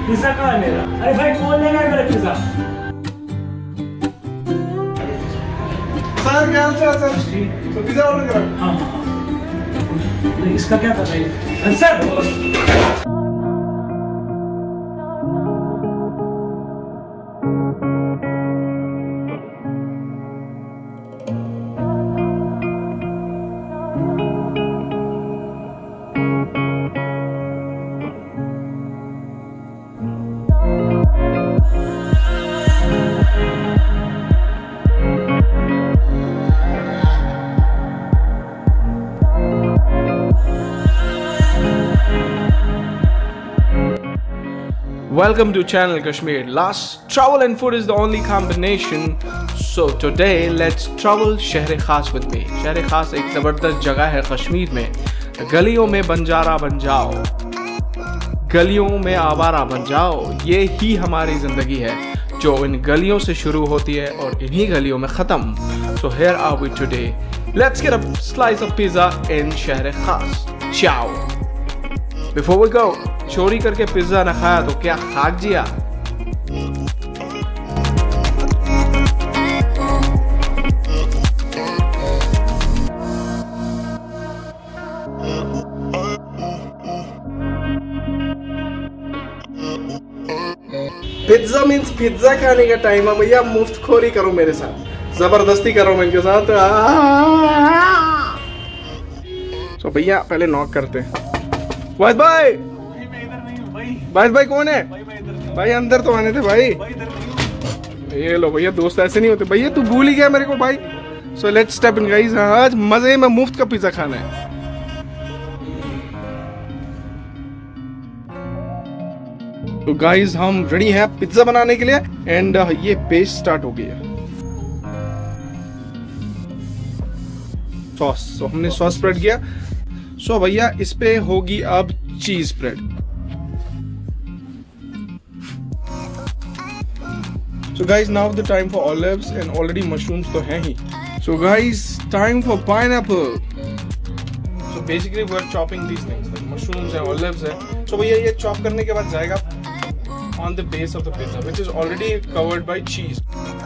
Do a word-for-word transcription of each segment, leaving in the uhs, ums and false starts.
Pizza कहाँ है मेरा? अरे भाई कौन लेगा मेरा पिज्जा? सर क्या सर सर तो पिज्जा ऑर्डर करा। हाँ हाँ। इसका क्या कर रही है sir? Welcome to channel Kashmir. Last, travel and food is the only combination. So today let's travel शहर खास with me. शहर खास एक ज़बरदस्त जगह है कश्मीर में. गलियों में बंजारा बन जाओ, गलियों में आवारा बन जाओ. ये ही हमारी ज़िंदगी है जो इन गलियों से शुरू होती है और इन्हीं गलियों में ख़त्म. So here are we today. Let's get a slice of pizza in शहर खास. Ciao. Before we go, चोरी करके पिज्जा न खाया तो क्या खाक जिया. पिज्जा मीन्स पिज्जा खाने का टाइम है भैया. मुफ्त खोरी करो मेरे साथ, जबरदस्ती करो मैं इनके साथ. तो भैया पहले नॉक करते हैं. वाहिद भाई, वाहिद भाई कौन है? भाई, भाई, भाई अंदर तो आने थे भाई. ये लो भैया, दोस्त ऐसे नहीं होते भैया. तू भूल ही गया मेरे को भाई. So let's step in guys. आज मजे में मुफ्त का पिज्जा खाना है. तो गाइस हम रेडी हैं पिज्जा बनाने के लिए. एंड ये पेस्ट स्टार्ट हो गई है. सॉस, तो हमने सॉस स्प्रेड किया. सो so, भैया इस पे होगी अब cheese spread. So guys now the time for olives and already mushrooms तो हैं ही. So guys time for pineapple. So basically we are chopping these things like mushrooms and olives है. सो भैया ये चॉप करने के बाद जाएगा on the base of the pizza which is already covered by cheese.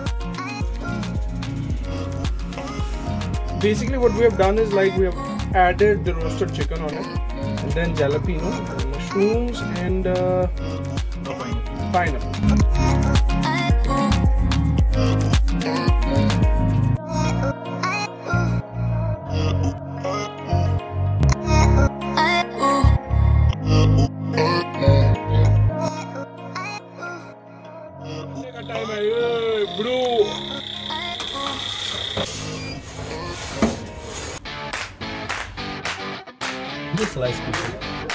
Basically what we have done is like we have added the roasted chicken on it and then jalapeno, mushrooms and uh, pineapple. Time hai bro. Slice pizza.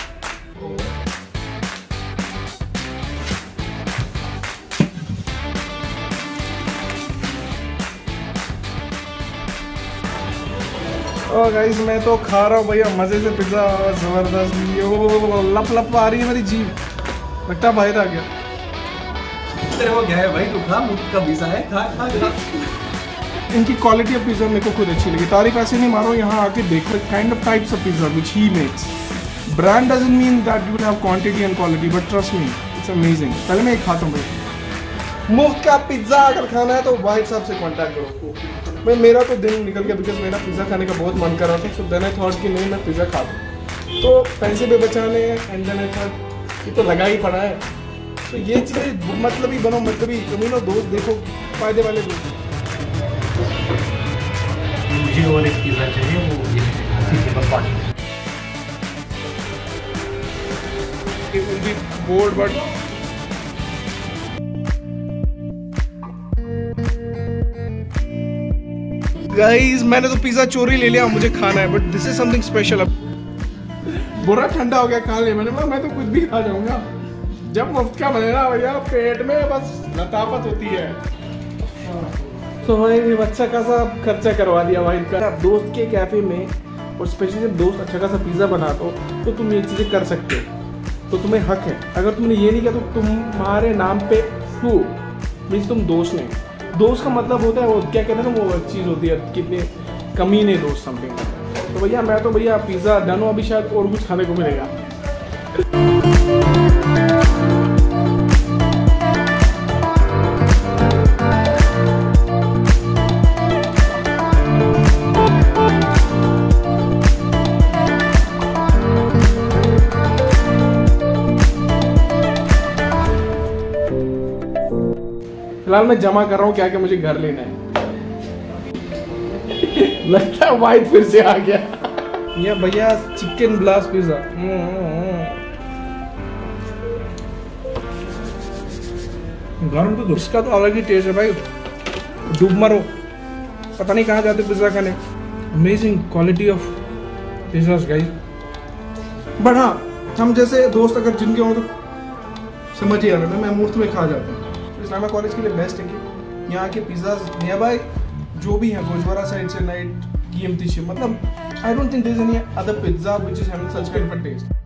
Oh guys मैं तो खा रहा हूँ भैया मजे से pizza. जबरदस्त. यो लप लप आ रही है मेरी जीभ. लगता भाई आ गया. तेरे को क्या है भाई? तू खा, मुफ्त का पिज्जा है, खा खा खा. इनकी क्वालिटी ऑफ पिज्जा मेरे को खुद अच्छी लगी. तारीफ ऐसे नहीं मारो, यहाँ आके देखो kind of types of pizza which he makes. Brand doesn't mean that you will have quantity and quality but trust me it's amazing. पहले मैं एक खाता हूँ भाई. मुफ्त का पिज्जा अगर खाना है तो भाई साहब से कांटेक्ट करो. मैं मेरा तो दिन निकल गया बिकॉज मेरा पिज्जा खाने का बहुत मन कर रहा था. सो देन आई थॉट कि नहीं मैं पिज्जा खा दूँ. तो पैसे भी बचाने हैं एंड देन आई थॉट ये तो लगा ही पड़ा है. तो ये चीज़ें मतलब ही बनो मतलब ही कमीनो दोस्त देखो फायदे वाले दोस्त. मुझे और एक पिज्जा चाहिए वो ये पानी. It will be bored but guys मैंने तो पिज्जा चोरी ले लिया. मुझे खाना है but this is something special. अब बुरा ठंडा हो गया खा ले. मैंने बोला मैं तो कुछ भी खा जाऊंगा. जब मुफ्त का बनेगा भैया पेट में बस लताफत होती है. तो भाई अच्छा खासा खर्चा करवा दिया भाई इनका. दोस्त के कैफे में और स्पेशली जब दोस्त अच्छा खासा पिज्जा बना दो तो तुम ये चीज़ें कर सकते हो. तो तुम्हें हक है. अगर तुमने ये नहीं किया तो तुम्हारे नाम पे टू मीन्स तुम दोस्त नहीं. दोस्त का मतलब होता है वो क्या कहते हैं ना वो चीज़ होती है कितने कमीने दोस्त समथिंग. तो भैया मैं तो भैया पिज़्ज़ा डन हो. अभी शायद और कुछ खाने को मिलेगा. फिलहाल मैं जमा कर रहा हूँ क्या क्या मुझे घर लेना है। लगता है वाइट फिर से आ गया। ये भैया चिकन ब्लास्ट पिज्जा, गरम तो इसका तो अलग ही टेस्ट है भाई, डूब मरो। पता नहीं कहाँ जाते पिज्जा खाने। Amazing quality of pizzas guys. But हाँ, हम जैसे दोस्त अगर जिनके हो तो समझ ही आ रहा है, मैं मुफ्त में खा जाता हूँ। तो इस्लामिया कॉलेज के लिए बेस्ट है कि यहाँ के पिज्जाज नियर बाय जो भी है गोजवारा साइड से नाइट कीमती, मतलब I don't think there is any other pizza which is having such kind of test.